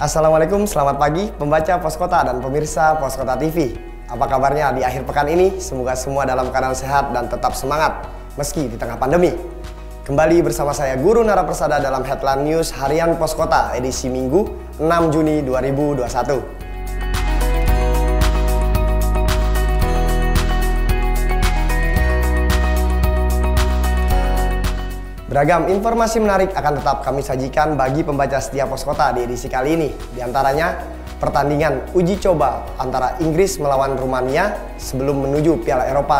Assalamualaikum, selamat pagi pembaca Poskota dan pemirsa Poskota TV. Apa kabarnya di akhir pekan ini? Semoga semua dalam keadaan sehat dan tetap semangat meski di tengah pandemi. Kembali bersama saya Guru Nara Persada dalam Headline News Harian Poskota edisi Minggu 6 Juni 2021. Beragam informasi menarik akan tetap kami sajikan bagi pembaca setia Poskota di edisi kali ini. Di antaranya, pertandingan uji coba antara Inggris melawan Rumania sebelum menuju Piala Eropa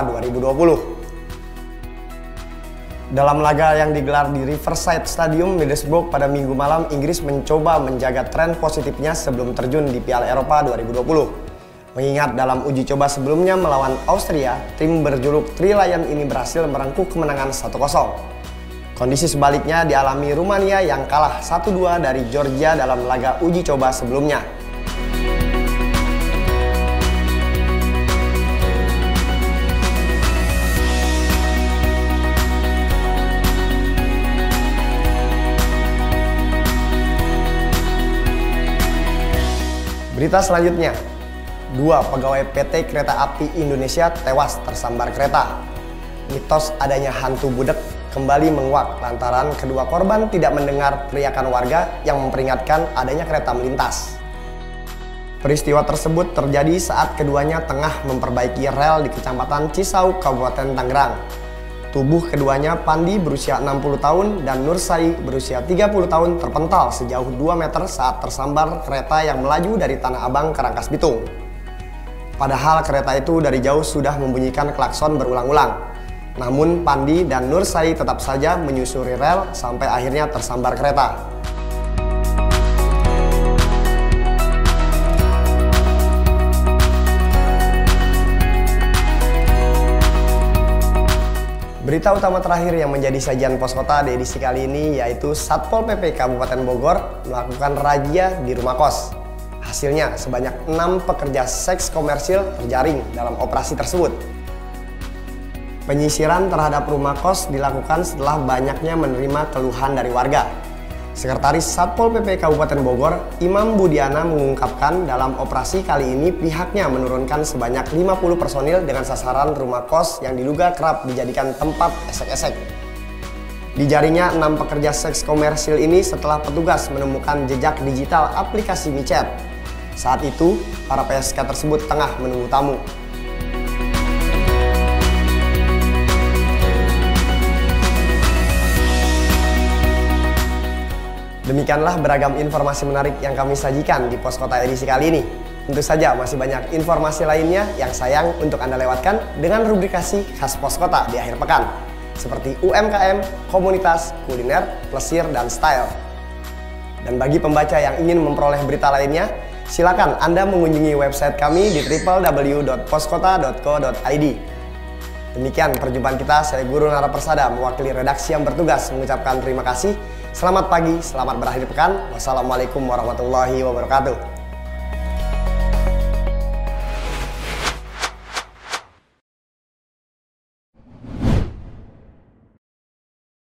2020. Dalam laga yang digelar di Riverside Stadium, Middlesbrough pada Minggu malam, Inggris mencoba menjaga tren positifnya sebelum terjun di Piala Eropa 2020. Mengingat dalam uji coba sebelumnya melawan Austria, tim berjuluk Three Lion ini berhasil merengkuh kemenangan 1-0. Kondisi sebaliknya dialami Rumania yang kalah 1-2 dari Georgia dalam laga uji coba sebelumnya. Berita selanjutnya, 2 pegawai PT Kereta Api Indonesia tewas tersambar kereta. Mitos adanya hantu budek kembali menguak lantaran kedua korban tidak mendengar teriakan warga yang memperingatkan adanya kereta melintas. Peristiwa tersebut terjadi saat keduanya tengah memperbaiki rel di Kecamatan Cisauk, Kabupaten Tangerang. Tubuh keduanya, Pandi berusia 60 tahun dan Nursai berusia 30 tahun terpental sejauh 2 meter saat tersambar kereta yang melaju dari Tanah Abang ke Rangkas Bitung. Padahal kereta itu dari jauh sudah membunyikan klakson berulang-ulang. Namun Pandi dan Nursai tetap saja menyusuri rel sampai akhirnya tersambar kereta. Berita utama terakhir yang menjadi sajian Poskota di edisi kali ini yaitu Satpol PP Kabupaten Bogor melakukan razia di rumah kos. Hasilnya sebanyak 6 pekerja seks komersil terjaring dalam operasi tersebut. Penyisiran terhadap rumah kos dilakukan setelah banyaknya menerima keluhan dari warga. Sekretaris Satpol PP Kabupaten Bogor, Imam Budiana mengungkapkan dalam operasi kali ini pihaknya menurunkan sebanyak 50 personil dengan sasaran rumah kos yang diduga kerap dijadikan tempat esek-esek. Dijaringnya 6 pekerja seks komersil ini setelah petugas menemukan jejak digital aplikasi micet. Saat itu, para PSK tersebut tengah menunggu tamu. Demikianlah beragam informasi menarik yang kami sajikan di Poskota edisi kali ini. Tentu saja masih banyak informasi lainnya yang sayang untuk Anda lewatkan dengan rubrikasi khas Poskota di akhir pekan. Seperti UMKM, komunitas, kuliner, plesir, dan style. Dan bagi pembaca yang ingin memperoleh berita lainnya, silakan Anda mengunjungi website kami di www.poskota.co.id. Demikian perjumpaan kita, saya Guru Nara Persada mewakili redaksi yang bertugas mengucapkan terima kasih. Selamat pagi, selamat berakhir pekan. Wassalamualaikum warahmatullahi wabarakatuh.